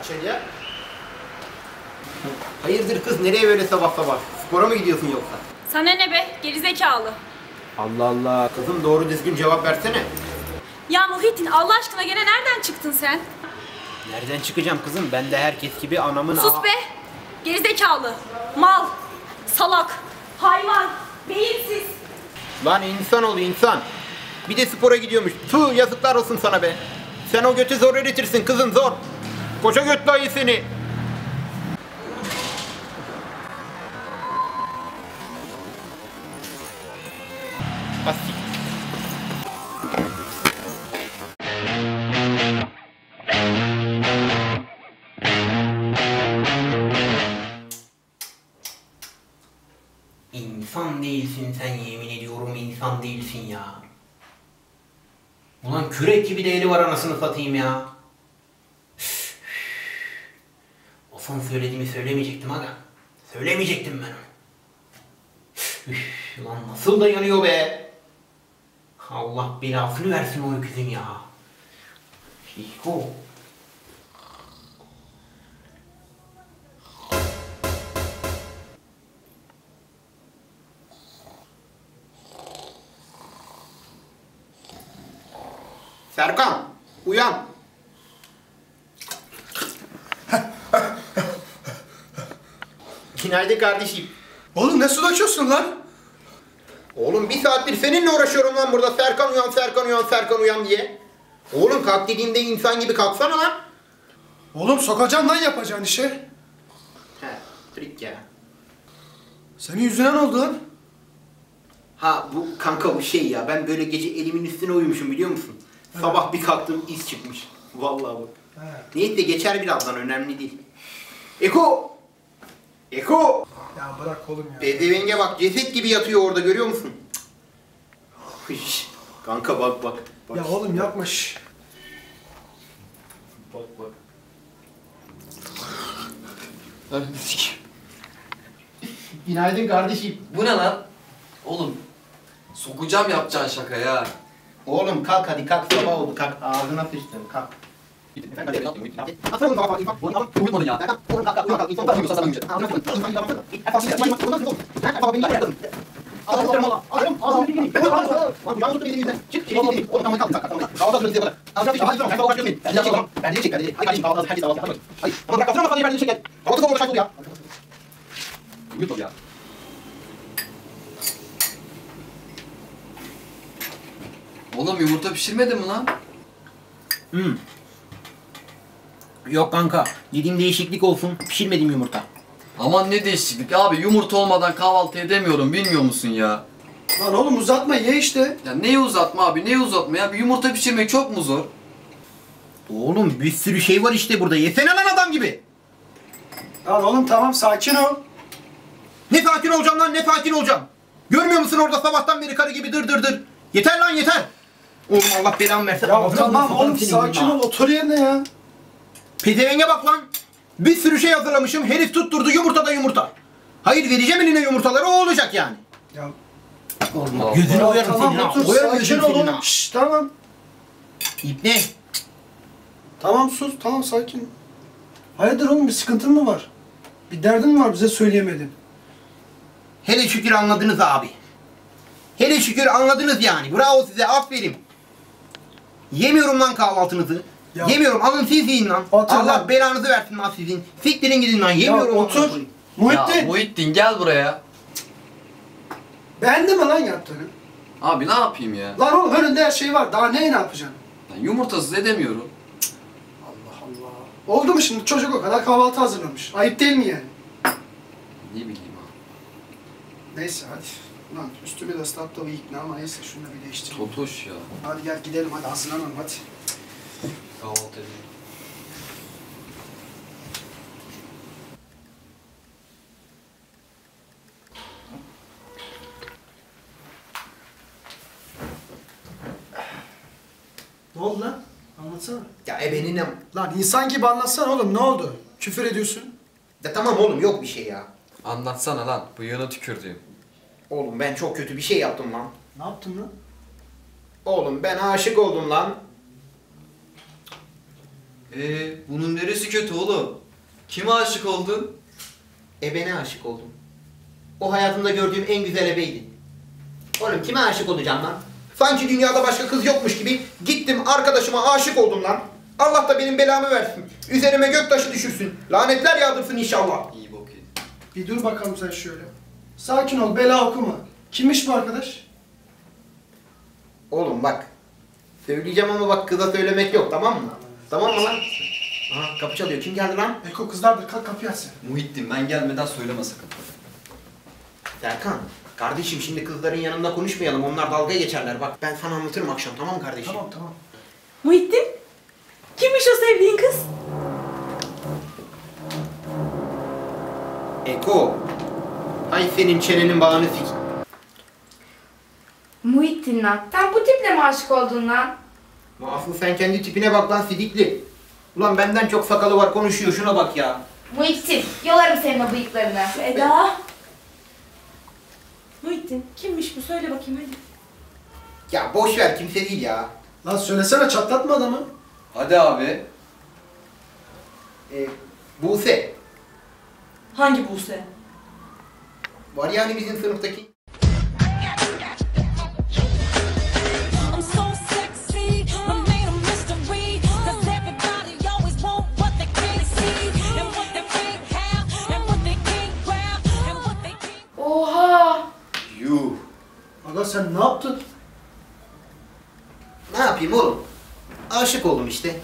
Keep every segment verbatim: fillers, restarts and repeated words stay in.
içeriye. Hayırdır kız, nereye böyle sabah sabah? Spora mı gidiyorsun yoksa? Sana ne be, gerizekalı. Allah Allah, kızım doğru düzgün cevap versene. Ya Muhittin, Allah aşkına gene nereden çıktın sen? Nereden çıkacağım kızım? Ben de herkes gibi anamın... Sus be! Gerizekalı, mal, salak, hayvan, beyinsiz. Lan insan ol insan. Bir de spora gidiyormuş. Tuh, yazıklar olsun sana be. Sen o götü zor öğretirsin kızım, zor. Koca götlü ayı seni. Asik. İnsan değilsin sen, yemin ediyorum insan değilsin ya. Ulan kürek gibi de eli var anasını satayım ya. O son söylediğimi söylemeyecektim aga. Söylemeyecektim ben onu. Üf, lan nasıl da yanıyor be. Allah belasını versin o öküzün ya. Şişko. Serkan, uyan. Günaydın kardeşim. Oğlum ne su döküyorsun lan? Oğlum bir saattir seninle uğraşıyorum lan burada. Serkan uyan, Serkan uyan, Serkan uyan diye. Oğlum kalk dediğimde insan gibi kalksana lan. Oğlum sokacağım lan yapacağın işe. He, trik ya. Senin yüzüne ne oldu lan? Ha bu kanka bu şey ya, ben böyle gece elimin üstüne uyumuşum biliyor musun? Evet. Sabah bir kalktım iz çıkmış. Vallahi bak. Neyse geçer birazdan, önemli değil. Eko! Eko! Ya bırak oğlum ya. Bedevenge bak, ceset gibi yatıyor orada, görüyor musun? Hış. Kanka bak bak. bak. Ya oğlum yapma şş. Bak bak. Günaydın kardeşim. Bu ne lan? Oğlum, sokacağım yapacağın şaka ya. Oğlum kalk hadi, kalk, sabah oldu, kalk, ağzına sıçtım, kalk. Uyutmadın ya. Uyutmadı ya. Oğlum yumurta pişirmedin mi lan? Hmm. Yok kanka, dediğim değişiklik olsun, pişirmedim yumurta. Aman ne değişiklik abi, yumurta olmadan kahvaltı edemiyorum, bilmiyor musun ya? Lan oğlum uzatma, ye işte. Ya neyi uzatma abi, neyi uzatma ya? Bir yumurta pişirmek çok mu zor? Oğlum bir sürü şey var işte burada, yesene lan adam gibi. Lan oğlum tamam, sakin ol. Ne sakin olacağım lan, ne sakin olacağım? Görmüyor musun orada sabahtan beri karı gibi dır dır dır. Yeter lan yeter. Oğlum Allah belamı versin. Ya tamam oğlum, sakin ol, otur yerine ya. Pezevenge bak lan. Bir sürü şey hazırlamışım, herif tutturdu yumurta da yumurta. Hayır, vereceğim eline yumurtaları, o olacak yani. Ya oğlum gözünü oyarım tamam, senin ha. otur, Oyarım sakin gözünü ol senin oğlum. ha. Şşş tamam. İpne. Tamam sus, tamam sakin. Hayırdır oğlum, bir sıkıntın mı var? Bir derdin mi var, bize söyleyemedin? Hele şükür anladınız abi. Hele şükür anladınız yani. Bravo size, aferin. Yemiyorum lan kahvaltınızı. Ya. Yemiyorum, alın siz yiyin lan. Otur Allah lan. belanızı versin lan sizin. Siktirin gidin lan, yemiyorum. Ya otur. Muhittin. Ya Muhittin gel buraya. Beğendin mi lan yaptığını? Abi ne yapayım ya? Lan oğlum önünde her şey var, daha neyi ne yapacaksın? Ben yumurtasız edemiyorum. Allah Allah. Oldu mu şimdi, çocuk o kadar kahvaltı hazırlamış. Ayıp değil mi yani? Ne bileyim abi. Neyse hadi. Lan üstümü de ıslattı o ikna ama neyse şunu da bir değiştireyim. Totoş ya. Hadi gel gidelim, hadi hazırlanalım hadi. Kahvaltı edeyim. Ne oldu lan? Anlatsana. Ya ebeninem. Lan insan gibi anlatsana oğlum, ne oldu? Küfür ediyorsun. Ya tamam oğlum, yok bir şey ya. Anlatsana lan, bıyığına tükürdüğüm. Oğlum ben çok kötü bir şey yaptım lan. Ne yaptın lan? Oğlum ben aşık oldum lan. Ee, bunun neresi kötü oğlum? Kime aşık oldun? Ebene aşık oldum. O hayatımda gördüğüm en güzel ebeydi. Oğlum kime aşık olacağım lan? Sanki dünyada başka kız yokmuş gibi gittim arkadaşıma aşık oldum lan. Allah da benim belamı versin. Üzerime göktaşı düşürsün. Lanetler yağdırsın inşallah. İyi bok yedin. Bir dur bakalım sen şöyle. Sakin ol, bela okuma. Kimmiş bu arkadaş? Oğlum bak. Söyleyeceğim ama bak kıza söylemek yok, tamam mı? Tamam mı lan? Aha kapı çalıyor. Kim geldi lan? Eko kızlardır, kalk kapıyı aç sen. Muhittin ben gelmeden söyleme sakın. Serkan. Kardeşim şimdi kızların yanında konuşmayalım. Onlar dalga geçerler. Bak ben sana anlatırım akşam, tamam mı kardeşim? Tamam tamam. Muhittin? Kimmiş o sevdiğin kız? Eko. Hay senin çenenin bağını sik. Muhittin lan. Sen bu tiple mi aşık oldun lan? Asıl sen kendi tipine bak lan sidikli. Ulan benden çok sakalı var konuşuyor, şuna bak ya. Muhittin, yolarım senin o bıyıklarını. Eda. Muhittin kimmiş bu? Söyle bakayım hadi. Ya boş ver, kimse değil ya. Lan söylesene, çatlatma adamı. Hadi abi. Ee, Buse. Hangi Buse? Var yani bizim sınıftaki. I'm so sexy, I made a mystery. 'Cause everybody always want what they can't see. And what they can't have, and what they can't grab, and what they can't. Oha! Yuh. Aga sen ne yaptın? Ne yapayım oğlum? Aşık oldum işte.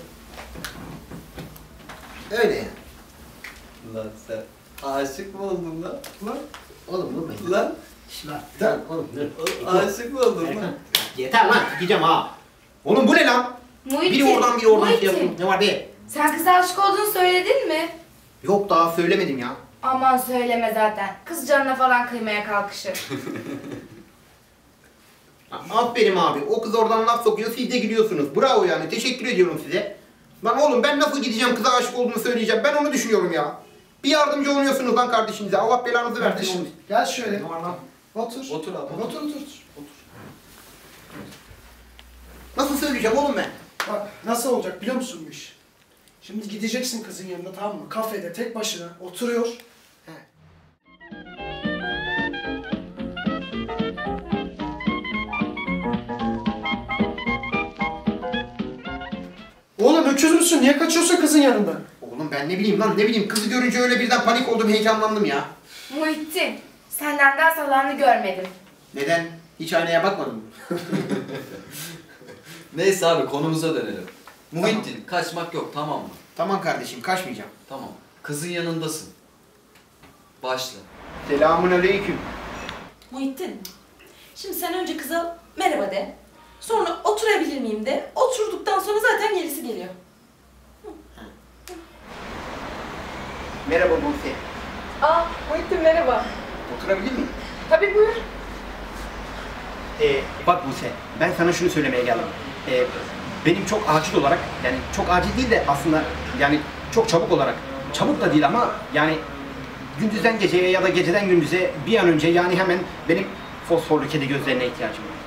Öyle ya. Lan sen aşık mı oldun lan? Lan. Oğlum dur be. Lan Şş lan. Lan oğlum dur. aşık mı oldun Serkan, lan? yeter lan, gideceğim ha. Oğlum bu ne lan? Muhittin, Biri oradan biri oradan şey Muhittin. yapıyor. Ne var be? Sen kıza aşık olduğunu söyledin mi? Yok daha söylemedim ya. Aman söyleme zaten. Kız canına falan kıymaya kalkışır. Aferin abi. O kız oradan laf sokuyor, siz de gülüyorsunuz. Bravo yani. Teşekkür ediyorum size. Lan oğlum ben nasıl gideceğim kıza aşık olduğunu söyleyeceğim. Ben onu düşünüyorum ya. Bir yardımcı oluyorsunuz lan kardeşinize. Allah belanızı versin. Kardeşim gel şöyle. Ne var lan? Otur. Otur abi, Otur otur. otur. otur. Nasıl söyleyeceğim oğlum ben? Bak nasıl olacak biliyor musun bu iş? Şimdi gideceksin kızın yanına, tamam mı? Kafede tek başına oturuyor. He. Oğlum öküz müsün? Niye kaçıyorsun kızın yanından? Oğlum ben ne bileyim lan, ne bileyim. Kızı görünce öyle birden panik oldum, heyecanlandım ya. Muhittin, senden daha salanı görmedim. Neden? Hiç aynaya bakmadın mı? Neyse abi konumuza dönelim. Muhittin kaçmak yok tamam mı? Tamam kardeşim, kaçmayacağım. Tamam. Kızın yanındasın. Başla. Selamun aleyküm. Muhittin. Şimdi sen önce kıza merhaba de. Sonra oturabilir miyim de. Oturduktan sonra zaten gerisi geliyor. Merhaba Buse. Aa Muhittin merhaba. Oturabilir miyim? Tabii buyur. Ee, bak Buse, ben sana şunu söylemeye geldim. Ee, benim çok acil olarak, yani çok acil değil de aslında yani çok çabuk olarak, çabuk da değil ama yani gündüzden geceye ya da geceden gündüze bir an önce yani hemen benim fosforlu kedi gözlerine ihtiyacım var.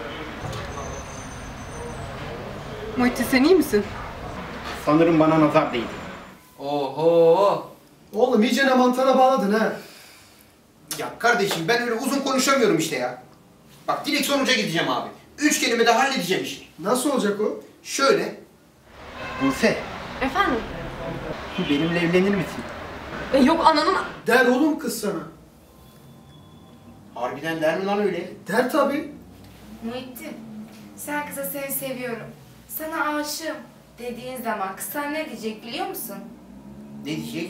Muhittin sen iyi misin? Sanırım bana nazar değdi. Oho. Oğlum iyicene mantara bağladın ha. Ya kardeşim ben öyle uzun konuşamıyorum işte ya. Bak direkt sonuca gideceğim abi. Üç kelimede halledeceğim işi. Nasıl olacak o? Şöyle. Buse, Efendim? benimle evlenir misin? E, yok ananın... Der oğlum kız sana. Harbiden der mi lan öyle? Der tabi. Muhittin, sen kıza seni seviyorum. Sana aşığım dediğin zaman kız sana ne diyecek biliyor musun? Ne diyecek?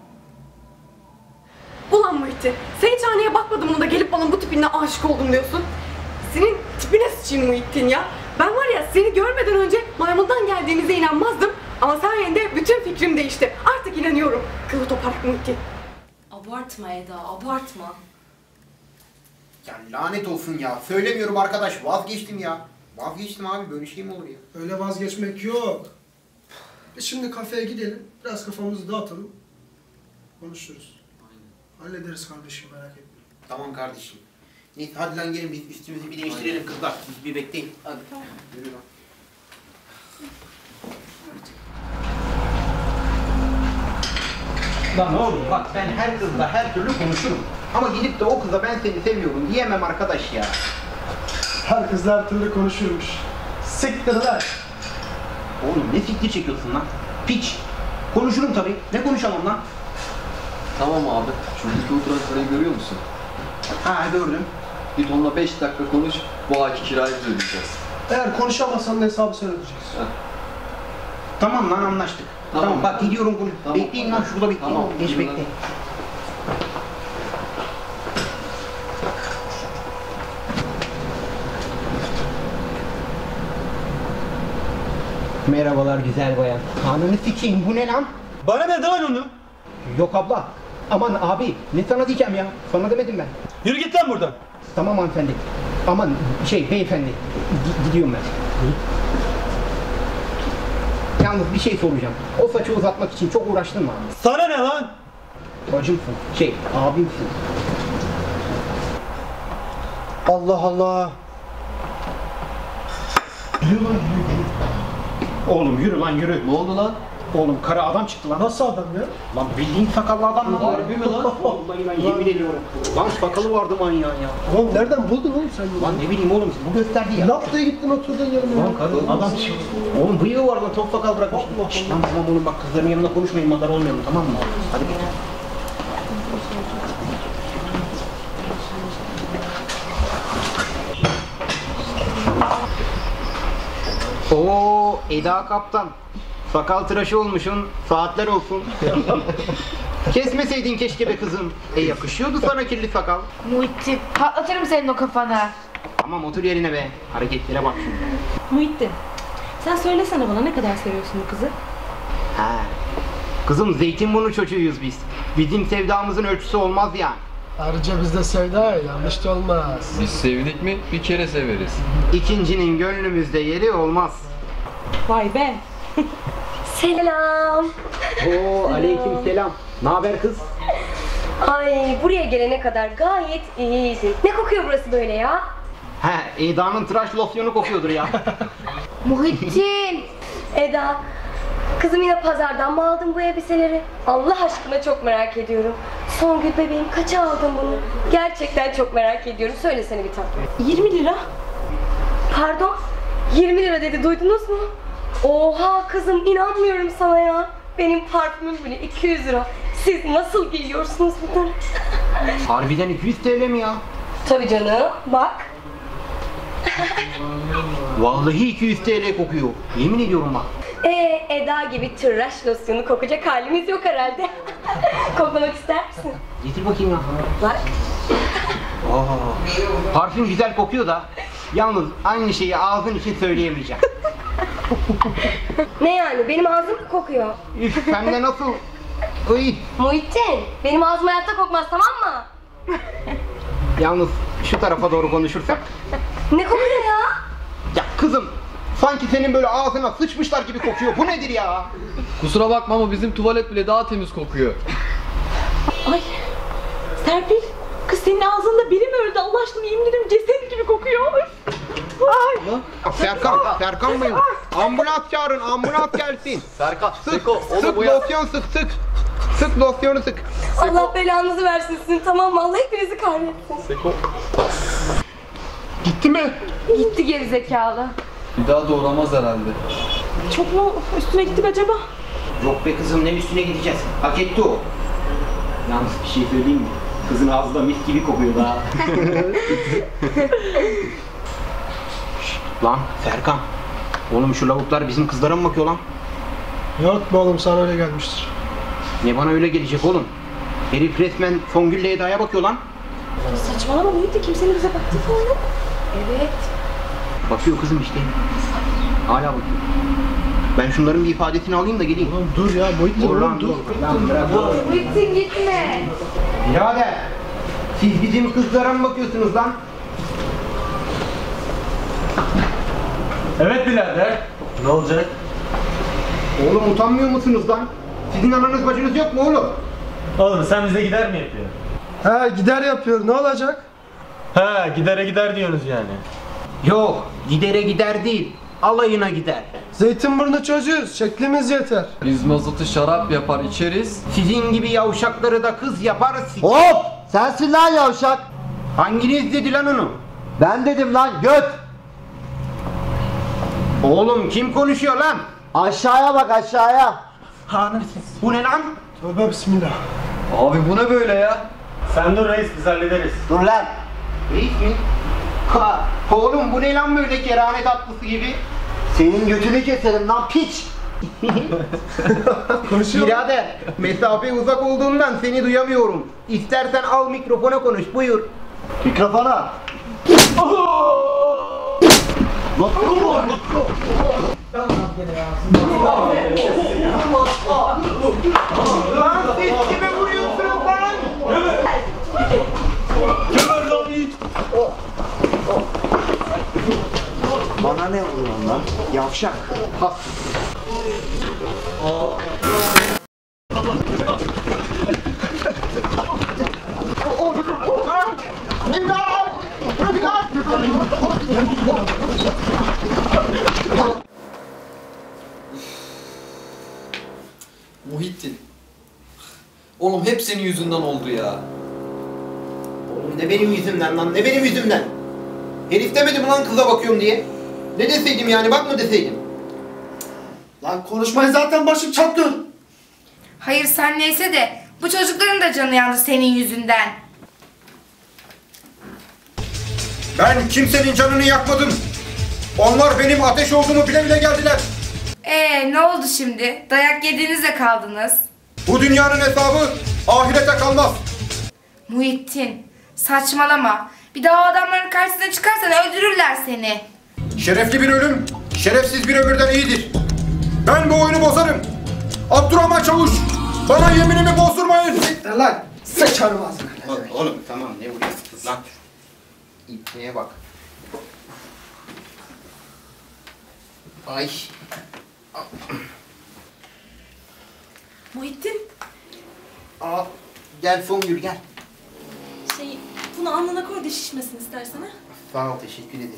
Ulan Muhittin, sen hiç aynaya bakmadın mı da gelip bana bu tipinle aşık oldum diyorsun? Senin tipine sıçayım Muhittin ya. Ben var ya seni görmeden önce maymundan geldiğinize inanmazdım. Ama sayende bütün fikrim değişti. Artık inanıyorum. Kılı toparak Muhittin. Abartma Eda, abartma. Ya lanet olsun ya. Söylemiyorum arkadaş. Vazgeçtim ya. Vazgeçtim abi. Böyle şey mi olur ya? Öyle vazgeçmek yok. Biz şimdi kafeye gidelim. Biraz kafamızı dağıtalım. Konuşuruz. Hallederiz kardeşim, merak etme. Tamam kardeşim. Neyse hadi lan gelin biz üstümüzü bir değiştirelim kızlar. Siz bir bekleyin. Hadi. Yürü lan. Lan oğlum bak ben her kızla her türlü konuşurum. Ama gidip de o kıza ben seni seviyorum diyemem arkadaş ya. Her kızla her türlü konuşurmuş. Siktir lan. Oğlum ne fikri çekiyorsun lan? Piç. Konuşurum tabii. Ne konuşalım lan? Tamam abi. Şuradaki oturan parayı görüyor musun? Ha gördüm. Git onunla beş dakika konuş. Bu ayki kirayı biz ödeyeceğiz. Eğer konuşamazsan da hesabı sen ödeyeceksin. Tamam lan anlaştık. Tamam, Tamam. bak gidiyorum konuş. Tamam. Bekleyin lan şurada bekleyin. Tamam. Geç bekle. Merhabalar güzel bayan. Ananı sikeyim bu ne lan? Bana ne lan onu? Yok abla. Aman abi ne sana diyeceğim ya. Sana demedim ben. Yürü git lan buradan. Tamam hanımefendi. Aman şey beyefendi. Gi- gidiyorum ben. Yalnız bir şey soracağım. O saçı uzatmak için çok uğraştın mı abi? Sana ne lan? Bacımsın. Şey abimsin. Allah Allah. Yürü lan yürü. Oğlum yürü lan yürü. Ne oldu lan? Oğlum kara adam çıktı lan. Nasıl adam ya? Lan bildiğin sakallı adam lan. Harbi mi lan? Vallahi ben yemin ediyorum. Lan sakalı vardı manyağın ya. Oğlum nereden buldun oğlum sen bunu? Lan ne bileyim oğlum bu gösterdi ya. Laf diye gittin oturdun yanıma. Lan karı adam çıktı. Oğlum bıyığı var lan top sakal bırakmış. Şşt lan tamam oğlum bak kızların yanında konuşmayın madar olmayalım tamam mı? Hadi git. Oo Eda kaptan. Sakal tıraşı olmuşsun. Saatler olsun. Kesmeseydin keşke be kızım. E yakışıyordu sana kirli sakal. Muhittin patlatırım senin o kafana. Tamam otur yerine be. Hareketlere bak şimdi. Muhittin, sen söylesene bana ne kadar seviyorsun bu kızı? Ha. Kızım Zeytinburnu çocuğuyuz biz. Bizim sevdamızın ölçüsü olmaz yani. Ayrıca bizde sevda ya, yanlış da olmaz. Biz sevdik mi bir kere severiz. İkincinin gönlümüzde yeri olmaz. Vay be. Selam. Oo aleyküm selam. Ne haber kız? Ay buraya gelene kadar gayet iyiydi. Ne kokuyor burası böyle ya? He Eda'nın tıraş losyonu kokuyordur ya. Muhittin. Eda. Kızım yine pazardan mı aldın bu elbiseleri? Allah aşkına çok merak ediyorum. Songül bebeğim kaça aldın bunu? Gerçekten çok merak ediyorum. Söylesene bir tatlım. yirmi lira. Pardon? yirmi lira dedi duydunuz mu? Oha kızım inanmıyorum sana ya. Benim parfümüm bile iki yüz lira. Siz nasıl giyiyorsunuz bunları? Harbiden iki yüz T L mi ya? Tabii canım bak. Vallahi iki yüz T L kokuyor. Yemin ediyorum bak. Ee, Eda gibi tıraş losyonu kokacak halimiz yok herhalde. Koklamak ister misin? Getir bakayım ya. Bak. Aa, parfüm güzel kokuyor da. Yalnız aynı şeyi ağzın için söyleyemeyeceğim. Ne yani benim ağzım mı kokuyor? Üf hem de nasıl? Uy. Muhittin benim ağzım hayatta kokmaz tamam mı? Yalnız şu tarafa doğru konuşursak. Ne kokuyor ya? Ya kızım sanki senin böyle ağzına sıçmışlar gibi kokuyor. Bu nedir ya? Kusura bakma ama bizim tuvalet bile daha temiz kokuyor. Ay. Serpil, kız senin ağzında biri mi öldü? Allah aşkına yemin ederim ceset gibi kokuyor. Ay. Serkan, Serkan mıyım? Ambulans çağırın, ambulans gelsin. Serkan, Sık, Seko, onu sık bu ya. losyon sık, sık. Sık losyonu sık. Allah belanızı versin sizin tamam mı? Allah hepinizi kahretsin. Seko. Gitti mi? Gitti gerizekalı. Bir daha doğramaz herhalde. Çok mu üstüne gittik acaba? Yok be kızım ne üstüne gideceğiz? Hak etti o. Yalnız bir şey söyleyeyim mi? Kızın ağzı da mis gibi kokuyor daha. Şşt, lan Serkan. Oğlum şu lavuklar bizim kızlara mı bakıyor lan? Yok be oğlum sana öyle gelmiştir. Ne bana öyle gelecek oğlum? Herif resmen Songül'le Eda'ya bakıyor lan. Saçmalama Muhittin, kimsenin bize baktığı falan yok. Evet. Bakıyor kızım işte. Hala bakıyor. Ben şunların bir ifadesini alayım da geleyim. Oğlum dur ya Muhittin Dur lan oğlum dur. dur. Lan bırak oğlum. Muhittin gitme. Birader. Siz bizim kızlara mı bakıyorsunuz lan? Evet birader. Ne olacak? Oğlum utanmıyor musunuz lan? Sizin ananız bacınız yok mu oğlum? Oğlum sen bize gider mi yapıyorsun? Ha gider yapıyor ne olacak? Ha gidere gider diyorsunuz yani. Yok, gidere gider değil, alayına gider. Zeytinburnu çocuğuz, şeklimiz yeter. Biz mazotu şarap yapar içeriz. Sizin gibi yavşakları da kız yaparız. Hop! Sensin lan yavşak. Hanginiz dedi lan onu? Ben dedim lan göt. Oğlum kim konuşuyor lan? Aşağıya bak aşağıya. Hanım bu ne lan? Tövbe bismillah. Abi bu ne böyle ya? Sen dur reis, biz hallederiz. Dur lan. Reis mi? Ha, oğlum bu ne lan böyle kerane tatlısı gibi? Senin götünü keserim lan piç. Konuşuyor. Birader, mesafe uzak olduğundan seni duyamıyorum. İstersen al mikrofona konuş, buyur. Mikrofona. Lan siz kime vuruyorsunuz lan? Bana ne vuruyorsun lan? Yavşak. Ha. Muhittin. Oğlum hep senin yüzünden oldu ya. Oğlum ne benim yüzümden lan, ne benim yüzümden? Herif demedi mi lan kıza bakıyorum diye? Ne deseydim yani, bak mı deseydim? Lan konuşmayın zaten başım çatlıyor. Hayır sen neyse de bu çocukların da canı yandı senin yüzünden. Ben kimsenin canını yakmadım. Onlar benim ateş olduğumu bile bile geldiler. Ee ne oldu şimdi? Dayak yediğinizde kaldınız. Bu dünyanın hesabı ahirete kalmaz. Muhittin saçmalama. Bir daha o adamların karşısına çıkarsan öldürürler seni. Şerefli bir ölüm, şerefsiz bir ömürden iyidir. Ben bu oyunu bozarım. Abdurrahman Çavuş, bana yeminimi bozdurmayın. Lan sıçarım ağzına. Oğlum, oğlum tamam, ne vuruyorsun lan? İpneye bak. Ay. Muhittin, Aa, gel Songül gel. şey, bunu alnına koy da şişmesin istersen ha. Sağ ol, teşekkür ederim.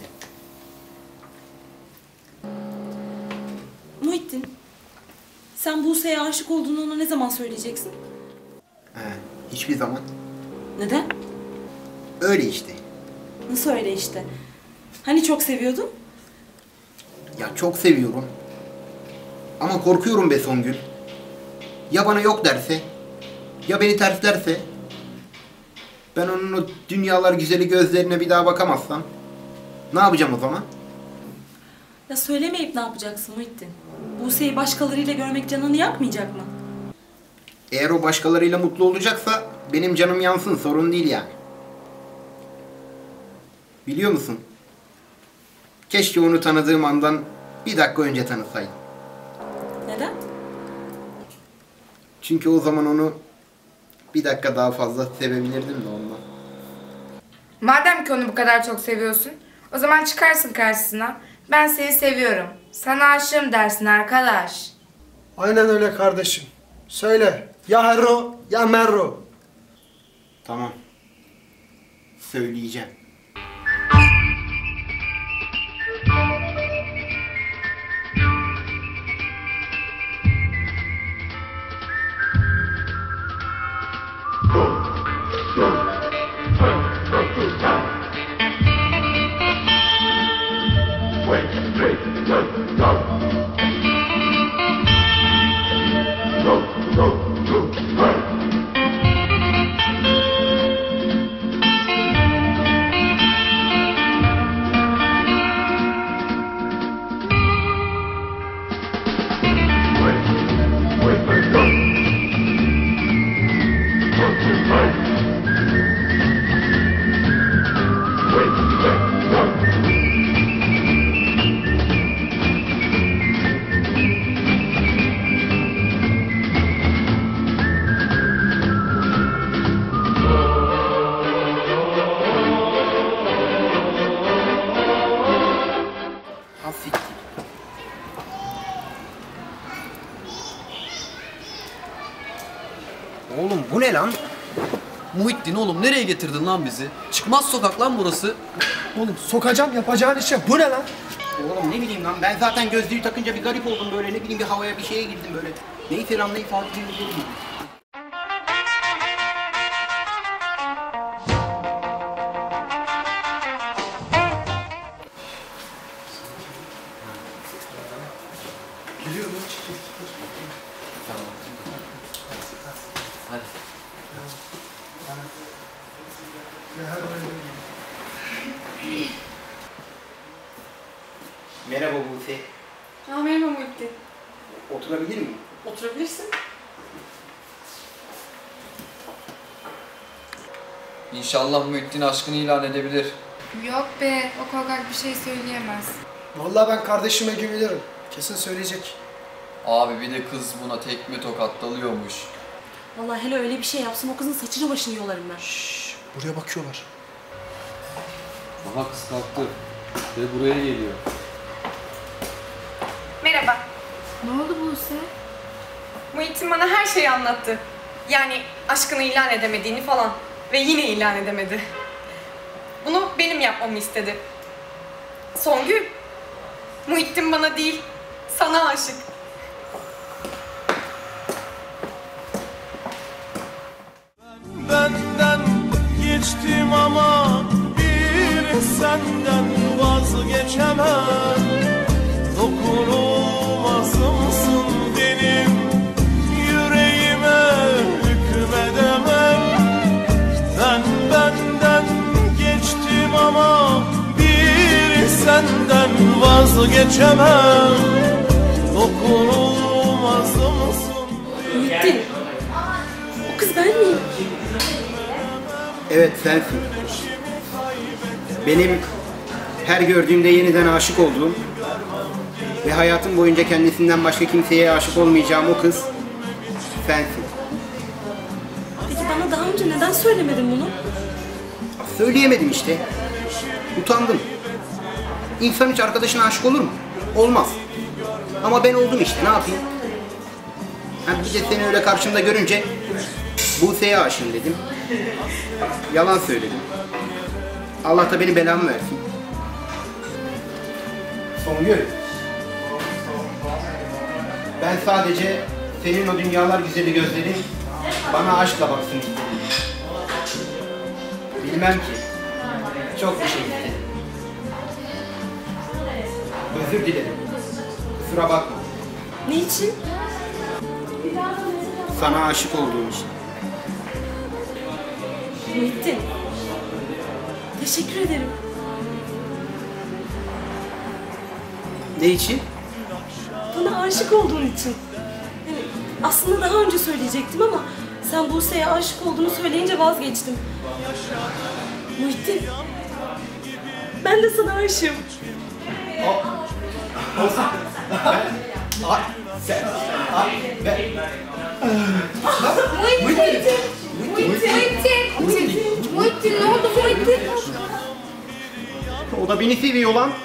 Muhittin, sen Buse'ye aşık olduğunu ona ne zaman söyleyeceksin? He, hiçbir zaman. Neden? Öyle işte. Nasıl öyle işte? Hani çok seviyordun? Ya çok seviyorum. Ama korkuyorum be Songül. Ya bana yok derse, ya beni terslerse, ben onun o dünyalar güzeli gözlerine bir daha bakamazsam, ne yapacağım o zaman? Ya söylemeyip ne yapacaksın Muhittin? Buse'yi başkalarıyla görmek canını yakmayacak mı? Eğer o başkalarıyla mutlu olacaksa, benim canım yansın, sorun değil yani. Biliyor musun? Keşke onu tanıdığım andan bir dakika önce tanısaydım. Neden? Çünkü o zaman onu bir dakika daha fazla sevebilirdim de ondan. Madem ki onu bu kadar çok seviyorsun, o zaman çıkarsın karşısına. Ben seni seviyorum, sana aşığım dersin arkadaş. Aynen öyle kardeşim. Söyle. Ya Herro ya Merro. Tamam. Söyleyeceğim. Oğlum bu ne lan? Muhittin oğlum nereye getirdin lan bizi? Çıkmaz sokak lan burası. Oğlum sokacağım yapacağın işe. Bu ne lan? Oğlum ne bileyim lan, ben zaten gözlüğü takınca bir garip oldum böyle, ne bileyim bir havaya bir şeye girdim böyle. Neyse lan, ne ifade edebilirim. Geliyor mu? Tamam. Hadi. Merhaba Buse. Ya merhaba Muhittin. Oturabilir miyim? Oturabilirsin. İnşallah Muhittin aşkını ilan edebilir. Yok be, o korkak bir şey söyleyemez. Vallahi ben kardeşime güvenirim. Kesin söyleyecek. Abi bir de kız buna tekme tokat dalıyormuş. Vallahi hele öyle bir şey yapsam o kızın saçını başını yolarım ben. Şşş, buraya bakıyorlar. Aha kız kalktı ve buraya geliyor. Merhaba. Ne oldu Buse? Muhittin bana her şeyi anlattı. Yani aşkını ilan edemediğini falan. Ve yine ilan edemedi. Bunu benim yapmamı istedi. Songül, Muhittin bana değil, sana aşık. Benden geçtim ama bir senden vazgeçemem. Dokunulmazımsın benim yüreğime hükmedemem. Ben benden geçtim ama bir senden vazgeçemem. Dokunulmazımsın. Muhittin, o kız ben miyim? Evet, sensin. Benim her gördüğümde yeniden aşık olduğum ve hayatım boyunca kendisinden başka kimseye aşık olmayacağım o kız sensin. Peki bana daha önce neden söylemedin bunu? Söyleyemedim işte. Utandım. İnsan hiç arkadaşına aşık olur mu? Olmaz. Ama ben oldum işte, ne yapayım? Ha, bir de seni öyle karşımda görünce Buse'ye aşığım dedim. Yalan söyledim. Allah da benim belamı versin. Songül. Ben sadece senin o dünyalar güzeli gözlerin bana aşkla baksın istedim. Bilmem ki. Çok bir şey istedim. Özür dilerim. Kusura bakma. Ne için? Sana aşık olduğum için. Muhittin. Teşekkür ederim. Ne için? Bana aşık olduğun için. Yani aslında daha önce söyleyecektim ama sen Buse'ye aşık olduğunu söyleyince vazgeçtim. Muhittin. Ben de sana aşığım. Sen, ben... Muhittin! Muhittin! Muhittin! Muhittin! Ne oldu Muhittin? O da beni seviyor lan.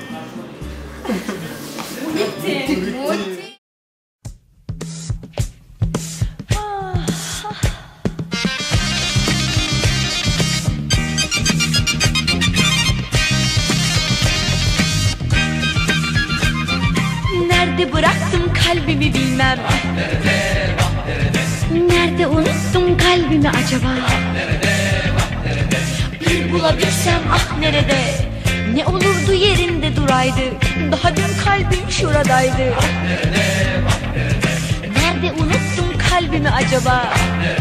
Muhittin! Muhittin! Nerede bıraktım kalbimi bilmem. Nerede unuttum kalbimi acaba? Bir bulabilsem ah nerede? Ne olurdu yerinde duraydı. Daha dün kalbim şuradaydı. Nerede unuttum kalbimi acaba?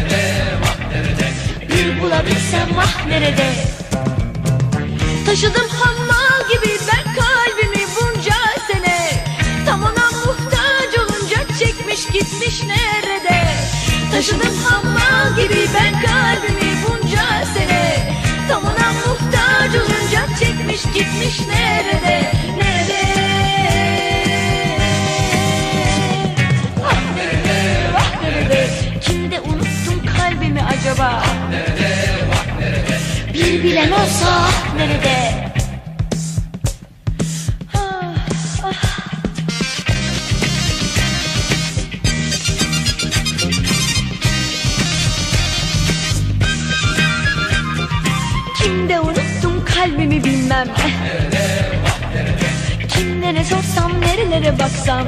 Bir bulabilsem ah nerede? Taşıdım hammal gibi ben kalbimi bunca sene. Tam ona muhtaç olunca çekmiş gitmiş nerede? Taşıdım hammal gibi ben kalbimi bunca sene. Tam ona muhtaç olunca çekmiş gitmiş nerede? Nerede? Ah nerede? Ah nerede? Kimde unuttum kalbimi acaba? Bir bilen olsa ah nerede? Kimde unuttum kalbimi bilmem. Kimde ne nerelere baksam.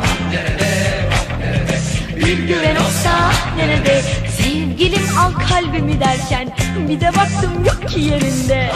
Bir gören olsa nerede, sevgilim al kalbimi derken bir de baktım yok ki yerinde.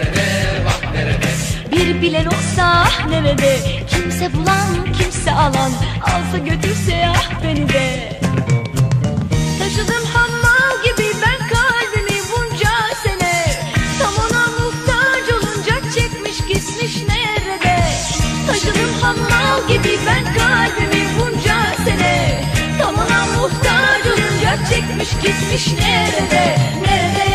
Bir bilen olsa nerede, kimse bulan kimse alan, alsa götürse ya beni de. Taşıdım hammal gibi ben kalbimi bunca sene, tam ona muhtaç olunca çekmiş gitmiş nerede. Taşıdım hammal gibi ben kalbimi bunca sene, tam ona muhtaç olunca çekmiş gitmiş nerede, nerede.